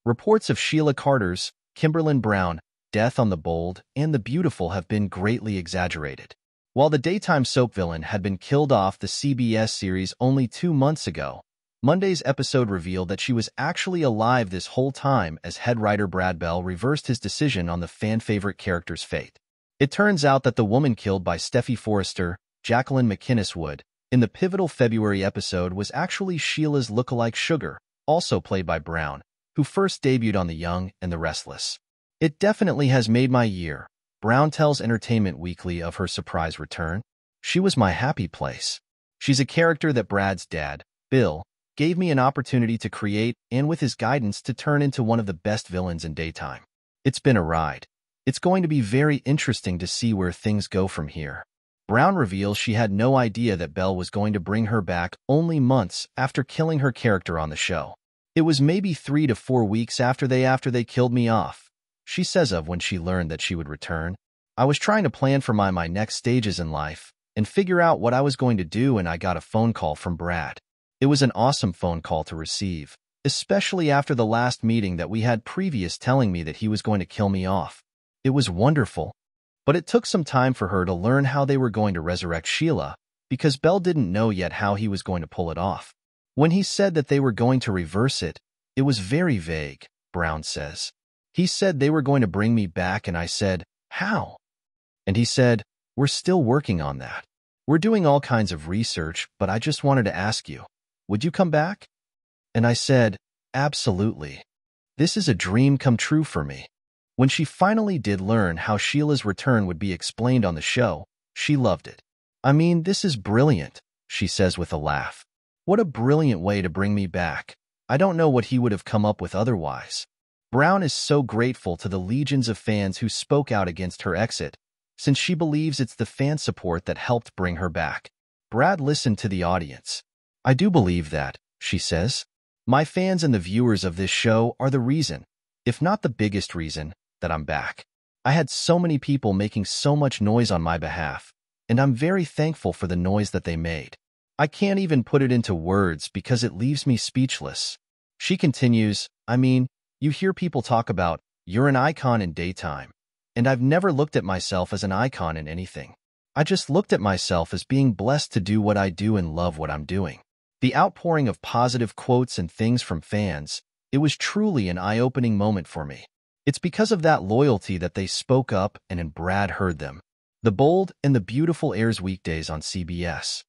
Reports of Sheila Carter's, Kimberlin Brown, death on The Bold and the Beautiful have been greatly exaggerated. While the daytime soap villain had been killed off the CBS series only 2 months ago, Monday's episode revealed that she was actually alive this whole time as head writer Brad Bell reversed his decision on the fan-favorite character's fate. It turns out that the woman killed by Steffy Forrester, Jacqueline MacInnes Wood, in the pivotal February episode was actually Sheila's lookalike Sugar, also played by Brown, who first debuted on The Young and the Restless. It definitely has made my year. Brown tells Entertainment Weekly of her surprise return. She was my happy place. She's a character that Brad's dad, Bill, gave me an opportunity to create and with his guidance to turn into one of the best villains in daytime. It's been a ride. It's going to be very interesting to see where things go from here. Brown reveals she had no idea that Bell was going to bring her back only months after killing her character on the show. It was maybe 3 to 4 weeks after they killed me off. She says of when she learned that she would return. I was trying to plan for my next stages in life and figure out what I was going to do, and I got a phone call from Brad. It was an awesome phone call to receive, especially after the last meeting that we had previous telling me that he was going to kill me off. It was wonderful, but it took some time for her to learn how they were going to resurrect Sheila because Bell didn't know yet how he was going to pull it off. When he said that they were going to reverse it, it was very vague, Brown says. He said they were going to bring me back and I said, how? And he said, we're still working on that. We're doing all kinds of research, but I just wanted to ask you, would you come back? And I said, absolutely. This is a dream come true for me. When she finally did learn how Sheila's return would be explained on the show, she loved it. I mean, this is brilliant, she says with a laugh. What a brilliant way to bring me back. I don't know what he would have come up with otherwise. Brown is so grateful to the legions of fans who spoke out against her exit, since she believes it's the fan support that helped bring her back. Brad listened to the audience. I do believe that, she says. My fans and the viewers of this show are the reason, if not the biggest reason, that I'm back. I had so many people making so much noise on my behalf, and I'm very thankful for the noise that they made. I can't even put it into words because it leaves me speechless. She continues, I mean, you hear people talk about, you're an icon in daytime, and I've never looked at myself as an icon in anything. I just looked at myself as being blessed to do what I do and love what I'm doing. The outpouring of positive quotes and things from fans, it was truly an eye-opening moment for me. It's because of that loyalty that they spoke up and Brad heard them. The Bold and the Beautiful airs weekdays on CBS.